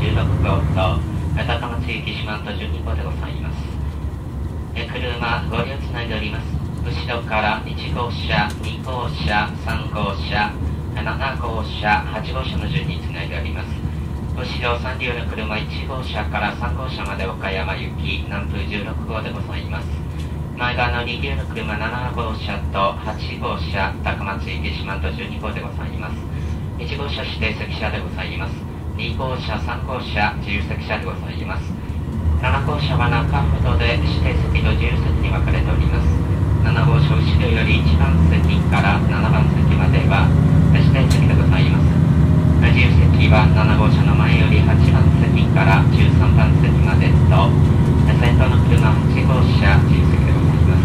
16号と高松行き四万十12号でございます。車ご利用つないでおります。後ろから1号車、2号車、3号車、7号車、8号車の順につないでおります。後ろ3両の車1号車から3号車まで岡山行き南風16号でございます。前側の2両の車7号車と8号車高松行き四万十12号でございます。1号車指定席車でございます。2号車3号車自由席車でございます。7号車は中ほどで指定席と自由席に分かれております。7号車後ろより1番席から7番席までは指定席でございます。自由席は7号車の前より8番席から13番席までと、先頭の車8号車自由席でございます。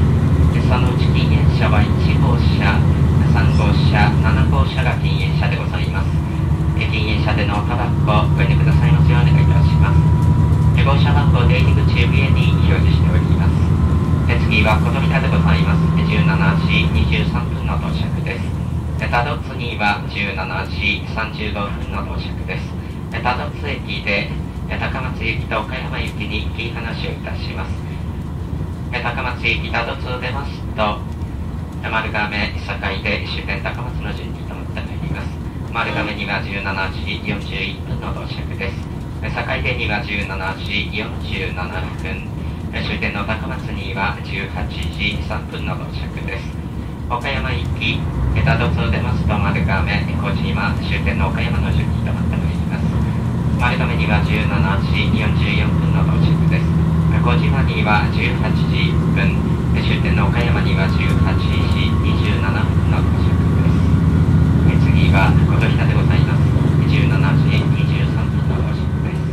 そのうち禁煙車は1号車、3号車、7号車が禁煙車でございます。禁煙車でのタバコご遠慮くださいますようお願いいたします。号車番号出入り口上に表示しております。次は琴平でございます。17時23分の到着です。多度津には17時35分の到着です。多度津駅で高松行きと岡山行きに切り離しをいたします。高松行き多度津を出ますと丸亀堺で終点高松の順に停まってまいります。丸亀には17時41分の到着です。堺出には17時47分、終点の高松には18時3分の到着です。岡山行き、多度津を出ますと丸亀、小島、終点の岡山の順に停まってまいります。丸亀には17時44分の到着です。小島には18時1分、終点の岡山には18時27分の到着です。次は琴平でございます。17時23分の到着です。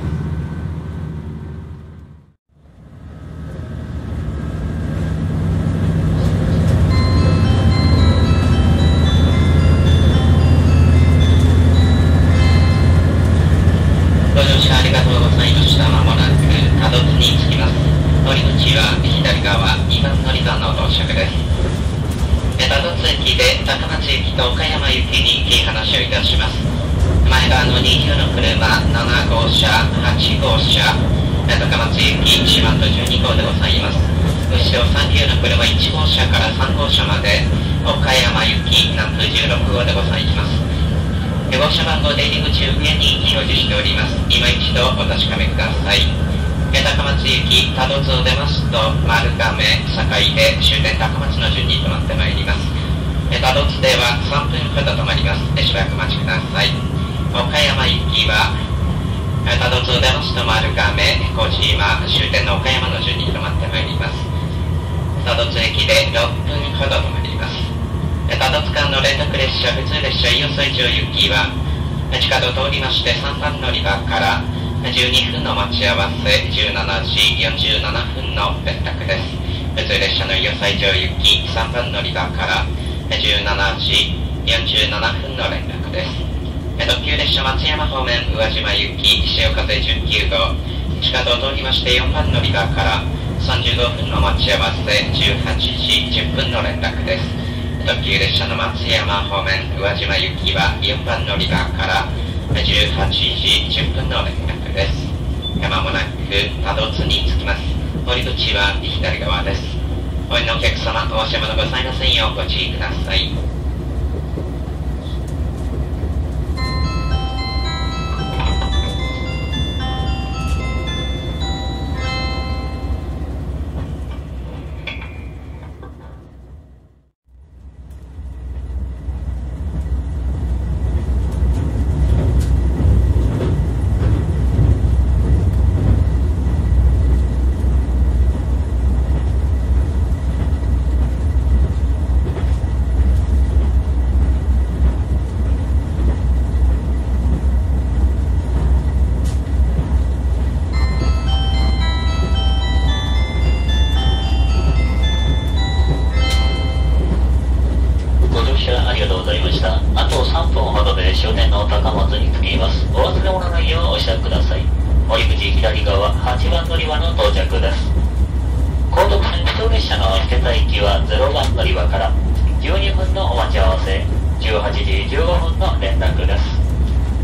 ご乗車ありがとうございました。まもなく多度津に着きます。乗り口は左側2番乗り場の到着です。多度津駅で高松行きと岡山行きに切り離しをいたします。前側の2両の車7号車、8号車、高松行き四万十12号でございます。後ろ3両の車1号車から3号車まで岡山行き南風16号でございます。号車番号出入り口上に表示しております。今一度お確かめください。高松行き多度津を出ますと丸亀堺で終点高松の順に停まってまいります。多度津では3分ほど止まります。しばらくお待ちください。岡山行きは多度津を出ますと丸亀、小島、終点の岡山の順に停まってまいります。多度津駅で6分ほど止まります。多度津間の連絡列車、普通列車、伊予西条行きは地下道を通りまして3番乗り場から12分の待ち合わせ、17時47分の連絡です。普通列車の伊予西条行き3番乗り場から17時47分の連絡です。特急列車松山方面宇和島行き潮風19号、地下道を通りまして4番乗り場から35分の待ち合わせ、18時10分の連絡です。特急列車の松山方面宇和島行きは4番乗り場から18時10分の連絡です。まもなく多度津に着きます。乗り口は左側です。お降りのお客様、お忘れ物ございませんようご注意ください。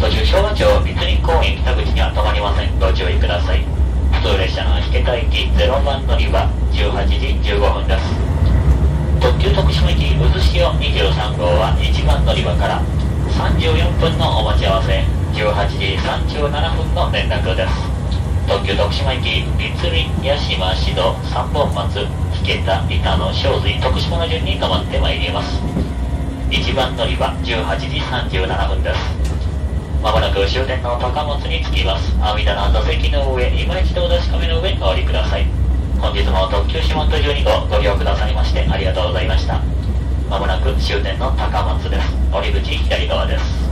途中昭和町密林公園北口には止まりません。ご注意ください。普通列車の引田行き0番乗り場18時15分です。特急徳島行き渦潮23号は1番乗り場から34分のお待ち合わせ、18時37分の連絡です。特急徳島行き密林八島志度3本松引田板野正髄徳島の順に止まってまいります。1番乗り場18時37分です。まもなく終点の高松に着きます。阿弥陀の座席の上、今一度お確かめの上お降りください。本日も特急四万十12号ご利用くださいましてありがとうございました。まもなく終点の高松です。降り口左側です。